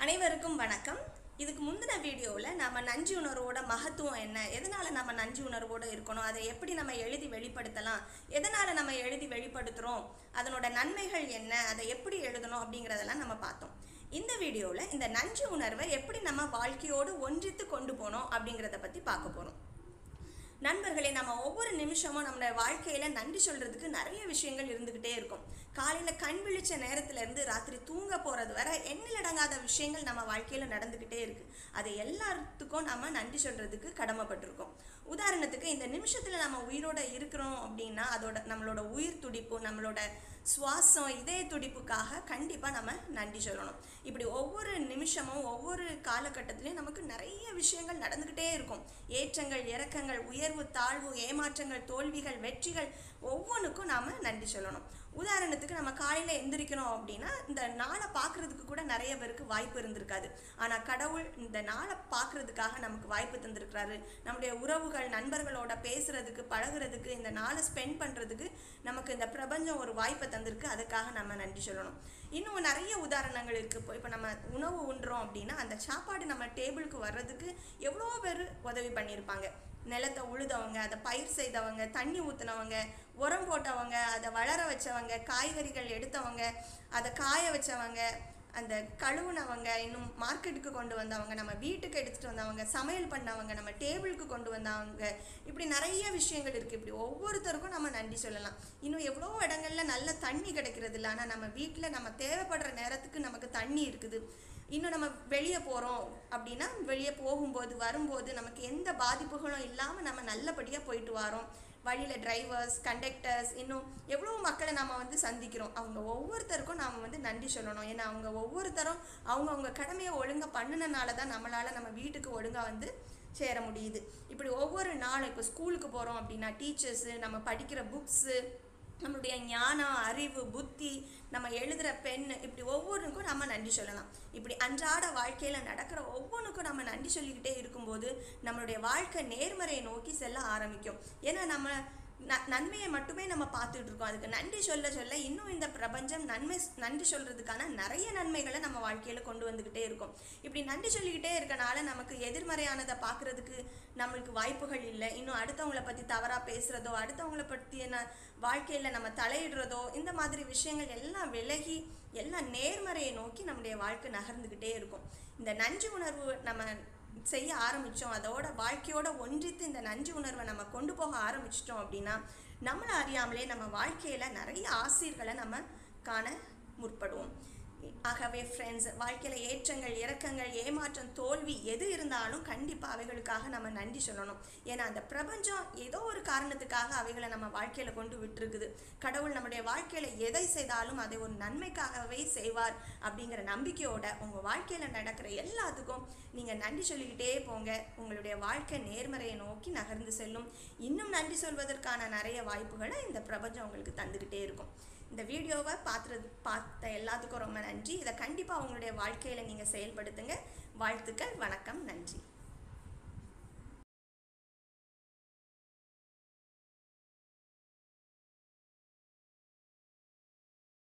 அனைவருக்கும் வணக்கம். இதுக்கு முந்தின வீடியோவில் நம்ம நன்றி உணர்வோட மகத்துவம் என்ன, எதனால் நம்ம நன்றி உணர்வோடு இருக்கணும், அதை எப்படி நம்ம எழுதி வெளிப்படுத்தலாம், எதனால் நம்ம எழுதி வெளிப்படுத்துகிறோம், அதனோட நன்மைகள் என்ன, அதை எப்படி எழுதணும் அப்படிங்கிறதெல்லாம் நம்ம பார்த்தோம். இந்த வீடியோவில் இந்த நன்றி உணர்வை எப்படி நம்ம வாழ்க்கையோடு ஒன்றித்து கொண்டு போனோம் அப்படிங்கிறத பற்றி பார்க்க போகிறோம். நண்பர்களே, நம்ம ஒவ்வொரு நிமிஷமும் நம்மளோட வாழ்க்கையில் நன்றி சொல்கிறதுக்கு நிறைய விஷயங்கள் இருந்துக்கிட்டே இருக்கும். காலையில் கண் விழிச்ச நேரத்துலேருந்து ராத்திரி தூங்க போகிறது வரை எண்ணிலடங்காத விஷயங்கள் நம்ம வாழ்க்கையில் நடந்துக்கிட்டே இருக்குது. அது எல்லாத்துக்கும் நம்ம நன்றி சொல்கிறதுக்கு கடமைப்பட்டிருக்கோம். உதாரணத்துக்கு, இந்த நிமிஷத்தில் நம்ம உயிரோடு இருக்கிறோம் அப்படின்னா நம்மளோட உயிர் துடிப்பு, நம்மளோட சுவாசம், இதய துடிப்புக்காக கண்டிப்பாக நம்ம நன்றி சொல்லணும். இப்படி ஒவ்வொரு நிமிஷமும் ஒவ்வொரு காலகட்டத்திலையும் நமக்கு நிறைய விஷயங்கள் நடந்துக்கிட்டே இருக்கும். ஏற்றங்கள், இறக்கங்கள், உயர்வு, தாழ்வு, ஏமாற்றங்கள், தோல்விகள், வெற்றிகள், ஒவ்வொன்றுக்கும் நாம் நன்றி சொல்லணும். உதாரணத்துக்கு, நம்ம காலையில் எந்திரிக்கணும் அப்படின்னா இந்த நாளை பார்க்குறதுக்கு கூட நிறைய பேருக்கு வாய்ப்பு இருந்திருக்காது. ஆனால் கடவுள் இந்த நாளை பார்க்குறதுக்காக நமக்கு வாய்ப்பு தந்திருக்கிறாரு. நம்முடைய உறவுகள், நண்பர்களோட பேசுகிறதுக்கு, பழகிறதுக்கு, இந்த நாளை ஸ்பெண்ட் பண்ணுறதுக்கு நமக்கு இந்த பிரபஞ்சம் ஒரு வாய்ப்பை தந்திருக்கு. அதுக்காக நம்ம நன்றி சொல்லணும். இன்னும் நிறைய உதாரணங்கள் இருக்குது. இப்போ நம்ம உணவு உண்றோம் அப்படின்னா அந்த சாப்பாடு நம்ம டேபிளுக்கு வர்றதுக்கு எவ்வளோ பேர் உதவி பண்ணியிருப்பாங்க. நிலத்தை உழுதவங்க, அதை பயிர் செய்தவங்க, தண்ணி ஊற்றினவங்க, உரம் போட்டவங்க, அதை வளர வச்சவங்க, காய்கறிகள் எடுத்தவங்க, அதை காய வச்சவங்க, அந்த கழுவுனவங்க, இன்னும் மார்க்கெட்டுக்கு கொண்டு வந்தவங்க, நம்ம வீட்டுக்கு எடுத்துகிட்டு வந்தவங்க, சமையல் பண்ணவங்க, நம்ம டேபிளுக்கு கொண்டு வந்தவங்க, இப்படி நிறைய விஷயங்கள் இருக்குது. இப்படி ஒவ்வொருத்தருக்கும் நம்ம நன்றி சொல்லலாம். இன்னும் எவ்வளோ இடங்களில் நல்ல தண்ணி கிடைக்கிறது இல்லை, ஆனால் நம்ம வீட்டில் நம்ம தேவைப்படுற நேரத்துக்கு நமக்கு தண்ணி இருக்குது. இன்னும் நம்ம வெளியே போகிறோம் அப்படின்னா வெளியே போகும்போது வரும்போது நமக்கு எந்த பாதிப்புகளும் இல்லாமல் நம்ம நல்லபடியாக போயிட்டு வரோம். வழியில் டிரைவர்ஸ், கண்டக்டர்ஸ், இன்னும் எவ்வளோ மக்களை நம்ம சந்திக்கிறோம். அவங்க ஒவ்வொருத்தருக்கும் நாம் நன்றி சொல்லணும். ஏன்னா அவங்க ஒவ்வொருத்தரும் அவங்க கடமையை ஒழுங்காக பண்ணினால தான் நம்மளால் நம்ம வீட்டுக்கு ஒழுங்காக சேர முடியுது. இப்படி ஒவ்வொரு நாளும் இப்போ ஸ்கூலுக்கு போகிறோம் அப்படின்னா டீச்சர்ஸு, நம்ம படிக்கிற புக்ஸு, நம்மளுடைய ஞானம், அறிவு, புத்தி, நம்ம எழுதுகிற பெண், இப்படி ஒவ்வொன்றுக்கும் நம்ம நன்றி சொல்லலாம். இப்படி அன்றாட வாழ்க்கையில் நடக்கிற ஒவ்வொன்றுக்கும் நம்ம நன்றி சொல்லிக்கிட்டே இருக்கும்போது நம்மளுடைய வாழ்க்கை நேர்மறையை நோக்கி செல்ல ஆரம்பிக்கும். ஏன்னா நம்ம நன்மையை மட்டுமே நம்ம பார்த்துட்டு இருக்கோம். அதுக்கு நன்றி சொல்ல சொல்ல இன்னும் இந்த பிரபஞ்சம் நன்றி சொல்கிறதுக்கான நிறைய நன்மைகளை நம்ம வாழ்க்கையில் கொண்டு வந்துக்கிட்டே இருக்கும். இப்படி நன்றி சொல்லிக்கிட்டே இருக்கனால நமக்கு எதிர்மறையானதை பார்க்குறதுக்கு நம்மளுக்கு வாய்ப்புகள் இல்லை. இன்னும் அடுத்தவங்களை பற்றி தவறாக பேசுகிறதோ, அடுத்தவங்களை பற்றின வாழ்க்கையில் நம்ம தலையிடுறதோ, இந்த மாதிரி விஷயங்கள் எல்லாம் விலகி எல்லாம் நேர்மறையை நோக்கி நம்முடைய வாழ்க்கை நகர்ந்துக்கிட்டே இருக்கும். இந்த நன்றி உணர்வு நம்ம செய்ய ஆரம்பித்தோம், அதோட வாழ்க்கையோட ஒன்றித்து இந்த நன்றி உணர்வை நம்ம கொண்டு போக ஆரம்பிச்சிட்டோம் அப்படின்னா நம்மளை அறியாமலே நம்ம வாழ்க்கையில் நிறைய ஆசீர்களை நம்ம காண முற்படுவோம். ஆகவே ஃப்ரெண்ட்ஸ், வாழ்க்கையில் ஏற்றங்கள், இறக்கங்கள், ஏமாற்றம், தோல்வி எது இருந்தாலும் கண்டிப்பாக அவைகளுக்காக நம்ம நன்றி சொல்லணும். ஏன்னா அந்த பிரபஞ்சம் ஏதோ ஒரு காரணத்துக்காக அவைகளை நம்ம வாழ்க்கையில் கொண்டு விட்டுருக்குது. கடவுள் நம்முடைய வாழ்க்கையில் எதை செய்தாலும் அதை ஒரு நன்மைக்காகவே செய்வார் அப்படிங்கிற நம்பிக்கையோட உங்கள் வாழ்க்கையில் நடக்கிற எல்லாத்துக்கும் நீங்கள் நன்றி சொல்லிக்கிட்டே போங்க. உங்களுடைய வாழ்க்கை நேர்மறையை நோக்கி நகர்ந்து செல்லும். இன்னும் நன்றி சொல்வதற்கான நிறைய வாய்ப்புகளை இந்த பிரபஞ்சம் உங்களுக்கு தந்துக்கிட்டே இருக்கும். இந்த வீடியோவை பார்த்த எல்லாத்துக்கும் ரொம்ப நன்றி. இதை கண்டிப்பாக உங்களுடைய வாழ்க்கையில் நீங்கள் செயல்படுத்துங்க. வாழ்த்துக்கள். வணக்கம். நன்றி.